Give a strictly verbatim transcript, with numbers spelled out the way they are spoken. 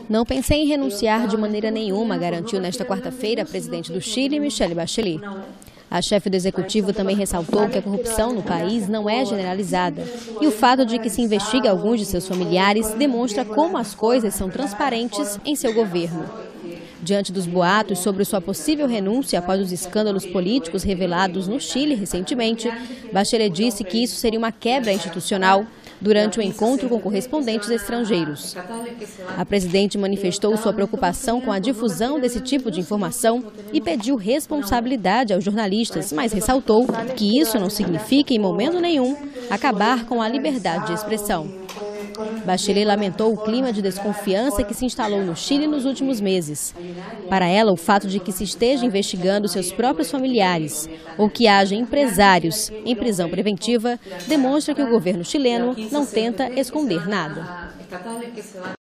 Não pensei em renunciar de maneira nenhuma, garantiu nesta quarta-feira a presidente do Chile, Michelle Bachelet. A chefe do executivo também ressaltou que a corrupção no país não é generalizada e o fato de que se investigue alguns de seus familiares demonstra como as coisas são transparentes em seu governo. Diante dos boatos sobre sua possível renúncia após os escândalos políticos revelados no Chile recentemente, Bachelet disse que isso seria uma quebra institucional durante o encontro com correspondentes estrangeiros. A presidente manifestou sua preocupação com a difusão desse tipo de informação e pediu responsabilidade aos jornalistas, mas ressaltou que isso não significa, em momento nenhum, acabar com a liberdade de expressão. Bachelet lamentou o clima de desconfiança que se instalou no Chile nos últimos meses. Para ela, o fato de que se esteja investigando seus próprios familiares ou que haja empresários em prisão preventiva demonstra que o governo chileno não tenta esconder nada.